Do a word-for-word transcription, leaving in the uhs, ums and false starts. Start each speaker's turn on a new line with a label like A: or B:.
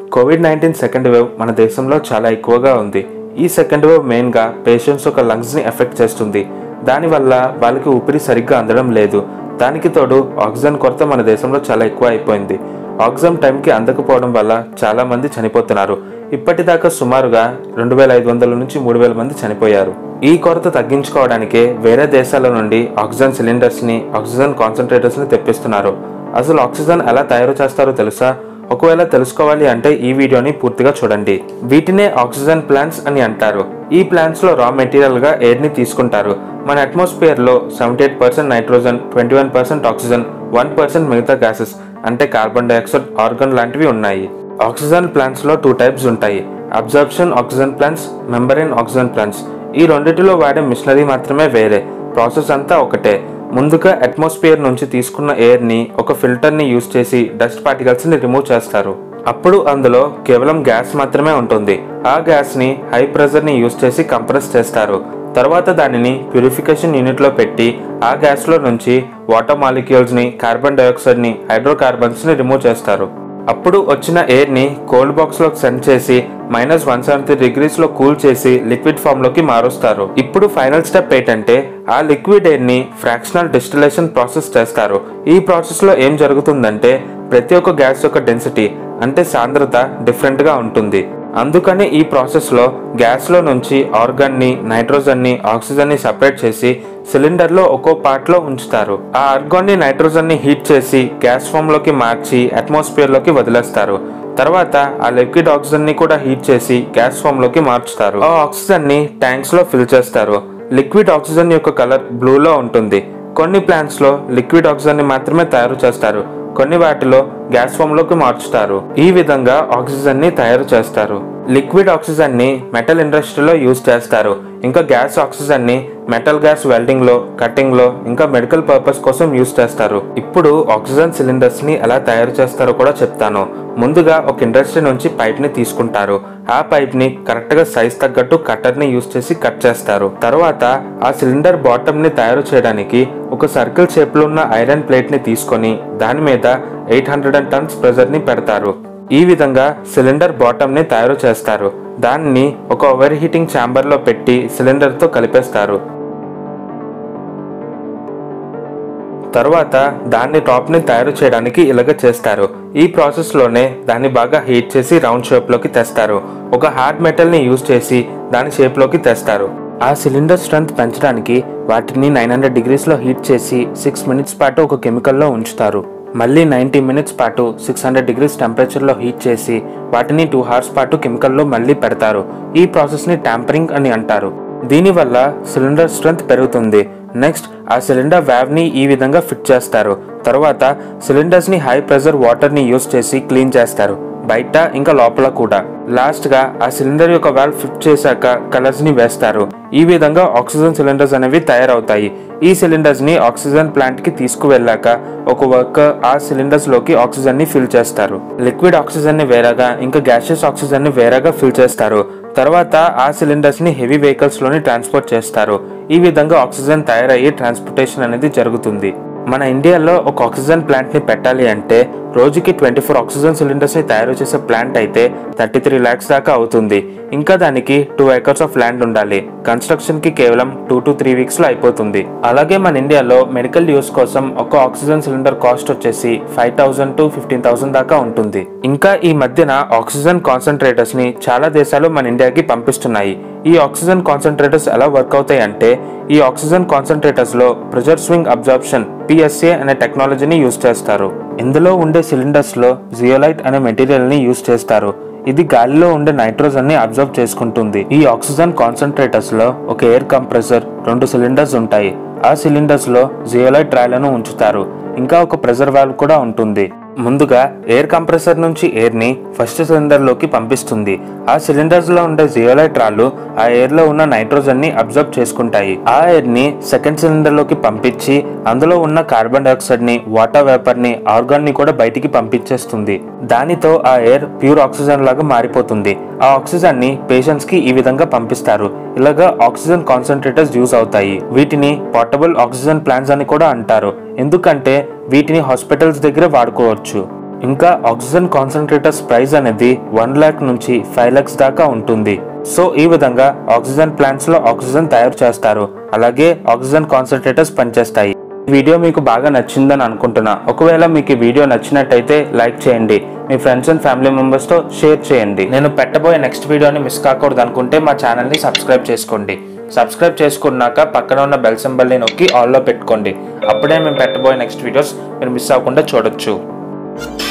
A: Covid nineteen second wave మన దేశంలో చాలా ఎక్కువగా ఉంది. ఈ సెకండ్ వేవ్ మెయిన్గా పేషెంట్స్ యొక్క లంగ్స్ని ఎఫెక్ట్ చేస్తుంది. దానివల్ల వాళ్ళకి ఊపిరి సరిగ్గా అందడం లేదు. దానికి తోడు ఆక్సిజన్ కొరత మన దేశంలో చాలా ఎక్కువ అయిపోయింది. ఆక్సిజన్ టైంకి అందకపోవడం వల్ల చాలామంది చనిపోతున్నారు. ఇప్పటిదాకా సుమారుగా రెండు వేల ఐదు వందల నుంచి మూడు వేల మంది చనిపోయారు. ఈ కొరత తగ్గించుకోవడానికే వేరే దేశాల నుండి ఆక్సిజన్ సిలిండర్స్ని, ఆక్సిజన్ కాన్సన్ట్రేటర్స్ని తెప్పిస్తున్నారు. అసలు ఆక్సిజన్ ఎలా తయారు చేస్తారో తెలుసా? ఒకవేళ తెలుసుకోవాలి అంటే ఈ వీడియోని పూర్తిగా చూడండి. వీటినే ఆక్సిజన్ ప్లాంట్స్ అని అంటారు. ఈ ప్లాంట్స్ లో రా మెటీరియల్ గా ఎయిర్ ని తీసుకుంటారు. మన అట్మాస్ఫియర్ లో seventy eight percent nitrogen, twenty one percent oxygen, one percent మిగతా గ్యాసెస్ అంటే కార్బన్ డైఆక్సైడ్, ఆర్గాన్ లాంటివి ఉన్నాయి. ఆక్సిజన్ ప్లాంట్స్ లో టూ టైప్స్ ఉంటాయి: absorption oxygen plants, membrane oxygen plants. ఈ రెండిటిలో వాడే మిషనరీ మాత్రమే వేరే, ప్రాసెస్ అంతా ఒకటే. ముందుగా అట్మాస్ఫియర్ నుంచి తీసుకున్న ఎయిర్ ని ఒక ఫిల్టర్ ని యూజ్ చేసి డస్ట్ పార్టికల్స్ ని రిమూవ్ చేస్తారు. అప్పుడు అందులో కేవలం గ్యాస్ మాత్రమే ఉంటుంది. ఆ గ్యాస్ ని హై ప్రెషర్ ని యూజ్ చేసి కంప్రెస్ చేస్తారు. తర్వాత దానిని ప్యూరిఫికేషన్ యూనిట్ లో పెట్టి ఆ గ్యాస్ లో నుంచి వాటర్ మాలిక్యూల్స్ ని, కార్బన్ డైఆక్సైడ్ ని, హైడ్రోకార్బన్స్ ని రిమూవ్ చేస్తారు. అప్పుడు వచ్చిన ఎయిర్ ని కోల్డ్ బాక్స్ లోకి సెండ్ చేసి మైనస్ వన్ సెవెంటీ డిగ్రీస్ లో కూల్ చేసి లిక్విడ్ ఫామ్ లోకి మారుస్తారు. ఇప్పుడు ఫైనల్ స్టెప్ ఏంటంటే ఆ లిక్విడ్ ఎయిర్ ని ఫ్రాక్షనల్ డిస్టిలేషన్ ప్రాసెస్ చేస్తారు. ఈ ప్రాసెస్ లో ఏం జరుగుతుందంటే ప్రతి ఒక్క గ్యాస్ యొక్క డెన్సిటీ అంటే సాంద్రత డిఫరెంట్ గా ఉంటుంది. అందుకని ఈ ప్రాసెస్ లో గ్యాస్ లో నుంచి ఆర్గాన్ ని, నైట్రోజన్ ని, ఆక్సిజన్ ని సెపరేట్ చేసి సిలిండర్ లో ఒక్కో పార్ట్ లో ఉంచుతారు. ఆ ఆర్గాన్ ని, నైట్రోజన్ ని హీట్ చేసి గ్యాస్ ఫామ్ లోకి మార్చి అట్మాస్ఫియర్ లోకి వదిలేస్తారు. తర్వాత ఆ లిక్విడ్ ఆక్సిజన్ ని కూడా హీట్ చేసి గ్యాస్ ఫామ్ లోకి మార్చుతారు. ఆ ఆక్సిజన్ ని ట్యాంక్స్ లో ఫిల్ చేస్తారు. లిక్విడ్ ఆక్సిజన్ యొక్క కలర్ బ్లూ లో ఉంటుంది. కొన్ని ప్లాంట్స్ లో లిక్విడ్ ఆక్సిజన్ ని మాత్రమే తయారు చేస్తారు. కొన్ని వాటిలో గ్యాస్ ఫామ్ లోకి మార్చుతారు. ఈ విధంగా ఆక్సిజన్ ని తయారు చేస్తారు. లిక్విడ్ ఆక్సిజన్ ని మెటల్ ఇండస్ట్రీలో యూజ్ చేస్తారు. ఇంకా గ్యాస్ ఆక్సిజన్ ని మెటల్ గ్యాస్ వెల్డింగ్ లో, కటింగ్ లో, ఇంకా మెడికల్ పర్పస్ కోసం యూజ్ చేస్తారు. ఇప్పుడు ఆక్సిజన్ సిలిండర్స్ ని ఎలా తయారు చేస్తారో కూడా చెప్తాను. ముందుగా ఒక ఇండస్ట్రీ నుంచి పైప్ ని తీసుకుంటారు. ఆ పైప్ ని కరెక్ట్ గా సైజ్ తగ్గట్టు కట్టర్ ని యూజ్ చేసి కట్ చేస్తారు. తర్వాత ఆ సిలిండర్ బాటమ్ ని తయారు చేయడానికి ఒక సర్కిల్ షేప్ లో ఉన్న ఐరన్ ప్లేట్ ని తీసుకొని దాని మీద ఎయిట్ హండ్రెడ్ టన్స్ ప్రెషర్ ని పెడతారు. ఈ విధంగా సిలిండర్ బాటమ్ ని తయారు చేస్తారు. దాన్ని ఒక ఓవర్ హీటింగ్ ఛాంబర్ లో పెట్టి సిలిండర్ తో కలిపేస్తారు. తర్వాత దాన్ని టాప్ ని తయారు చేయడానికి ఇలాగ చేస్తారు. ఈ ప్రాసెస్ లోనే దాన్ని బాగా హీట్ చేసి రౌండ్ షేప్ లోకి తెస్తారు. ఒక హార్డ్ మెటల్ ని యూజ్ చేసి దాని షేప్ లోకి తెస్తారు. ఆ సిలిండర్ స్ట్రెంత్ పెంచడానికి వాటిని నైన్ హండ్రెడ్ డిగ్రీస్ లో హీట్ చేసి సిక్స్ మినిట్స్ పాటు ఒక కెమికల్ లో ఉంచుతారు. మళ్ళీ నైన్టీ మినిట్స్ పాటు సిక్స్ హండ్రెడ్ డిగ్రీస్ టెంపరేచర్ లో హీట్ చేసి వాటిని టూ అవర్స్ పాటు కెమికల్ లో మళ్ళీ పెడతారు. ఈ ప్రాసెస్ ని ట్యాంపరింగ్ అని అంటారు. దీనివల్ల సిలిండర్ స్ట్రెంత్ పెరుగుతుంది. నెక్స్ట్ ఆ సిలిండర్ వాల్వ్ ని ఈ విధంగా ఫిట్ చేస్తారు. తర్వాత సిలిండర్స్ ని హై ప్రెషర్ వాటర్ ని యూజ్ చేసి క్లీన్ చేస్తారు, బయట ఇంకా లోపల కూడా. లాస్ట్ గా ఆ సిలిండర్ యొక్క వాల్వ్ ఫిట్ చేశాక కలర్స్ ని వేస్తారు. ఈ విధంగా ఆక్సిజన్ సిలిండర్స్ అనేవి తయారవుతాయి. ఈ సిలిండర్స్ ని ఆక్సిజన్ ప్లాంట్ కి తీసుకువెళ్ళాక ఒక వర్కర్ ఆ సిలిండర్స్ లోకి ఆక్సిజన్ ని ఫిల్ చేస్తారు. లిక్విడ్ ఆక్సిజన్ ని వేరేగా, ఇంకా గ్యాసియస్ ఆక్సిజన్ ని వేరేగా ఫిల్ చేస్తారు. తర్వాత ఆ సిలిండర్స్ ని హెవీ వెహికల్స్ లోని ట్రాన్స్పోర్ట్ చేస్తారు. ఈ విధంగా ఆక్సిజన్ తయారయ్యి ట్రాన్స్పోర్టేషన్ అనేది జరుగుతుంది. మన ఇండియాలో ఒక ఆక్సిజన్ ప్లాంట్ ని పెట్టాలి అంటే రోజుకి ట్వంటీ ఫోర్ ఆక్సిజన్ సిలిండర్స్ ని తయారు చేసే ప్లాంట్ అయితే థర్టీ త్రీ లాక్స్ దాకా అవుతుంది. ఇంకా దానికి టూ ఏకర్స్ ఆఫ్ ల్యాండ్ ఉండాలి. కన్స్ట్రక్షన్ కి కేవలం టూ టు త్రీ వీక్స్ లో అయిపోతుంది. అలాగే మన ఇండియాలో మెడికల్ యూస్ కోసం ఒక ఆక్సిజన్ సిలిండర్ కాస్ట్ వచ్చేసి five thousand to fifteen thousand దాకా ఉంటుంది. ఇంకా ఈ మధ్యన ఆక్సిజన్ కాన్సన్ట్రేటర్స్ ని చాలా దేశాలు మన ఇండియాకి పంపిస్తున్నాయి. ఈ ఆక్సిజన్ కాన్సన్ట్రేటర్స్ ఎలా వర్క్ అవుతాయి అంటే ఈ ఆక్సిజన్ కాన్సన్ట్రేటర్స్ లో ప్రెషర్ స్వింగ్ అబ్జార్ప్షన్ పిఎస్ఏ అనే టెక్నాలజీని యూజ్ చేస్తారు. ఇందులో ఉండే సిలిండర్స్ లో జియోలైట్ అనే మెటీరియల్ ని యూజ్ చేస్తారు. ఇది గాలిలో ఉండే నైట్రోజన్ ని అబ్జర్వ్ చేసుకుంటుంది. ఈ ఆక్సిజన్ కాన్సన్ట్రేటర్స్ లో ఒక ఎయిర్ కంప్రెసర్, రెండు సిలిండర్స్ ఉంటాయి. ఆ సిలిండర్స్ లో జియోలైట్ రాయిలను ఉంచుతారు. ఇంకా ఒక ప్రెషర్ వాల్వ్ కూడా ఉంటుంది. ముందుగా ఎయిర్ కంప్రెసర్ నుంచి ఎయిర్ ని ఫస్ట్ సిలిండర్ లోకి పంపిస్తుంది. ఆ సిలిండర్స్ లో ఉండే జియోలైట్ రాళ్ళు ఆ ఎయిర్ లో ఉన్న నైట్రోజన్ ని అబ్జర్వ్ చేసుకుంటాయి. ఆ ఎయిర్ ని సెకండ్ సిలిండర్ లోకి పంపించి అందులో ఉన్న కార్బన్ డైఆక్సైడ్ ని, వాటర్ వేపర్ ని, ఆర్గాన్ ని కూడా బయటికి పంపించేస్తుంది. దానితో ఆ ఎయిర్ ప్యూర్ ఆక్సిజన్ లాగా మారిపోతుంది. ఆ ఆక్సిజన్ ని పేషెంట్స్ కి ఈ విధంగా పంపిస్తారు. ఇలాగా ఆక్సిజన్ కాన్సన్ట్రేటర్స్ యూజ్ అవుతాయి. వీటిని పోర్టబుల్ ఆక్సిజన్ ప్లాంట్స్ అని కూడా అంటారు. ఎందుకంటే వీటిని హాస్పిటల్స్ దగ్గర వాడుకోవచ్చు. ఇంకా ఆక్సిజన్ కాన్సన్ట్రేటర్స్ ప్రైస్ అనేది వన్ లాక్ నుంచి ఫైవ్ లాక్స్ దాకా ఉంటుంది. సో ఈ విధంగా ఆక్సిజన్ ప్లాంట్స్ లో ఆక్సిజన్ తయారు చేస్తారు, అలాగే ఆక్సిజన్ కాన్సన్ట్రేటర్స్ పనిచేస్తాయి. ఈ వీడియో మీకు బాగా నచ్చిందని అనుకుంటున్నా. ఒకవేళ మీకు ఈ వీడియో నచ్చినట్టయితే లైక్ చేయండి, మీ ఫ్రెండ్స్ అండ్ ఫ్యామిలీ మెంబర్స్ తో షేర్ చేయండి. నేను పెట్టబోయే నెక్స్ట్ వీడియోని మిస్ కాకూడదు అనుకుంటే మా ఛానల్ ని సబ్స్క్రైబ్ చేసుకోండి. సబ్స్క్రైబ్ చేసుకున్నాక పక్కన ఉన్న బెల్ సింబల్ ని నొక్కి ఆల్ లో పెట్టుకోండి. అప్పుడే మేము పెట్టబోయే నెక్స్ట్ వీడియోస్ మీరు మిస్ అవ్వకుండా చూడొచ్చు.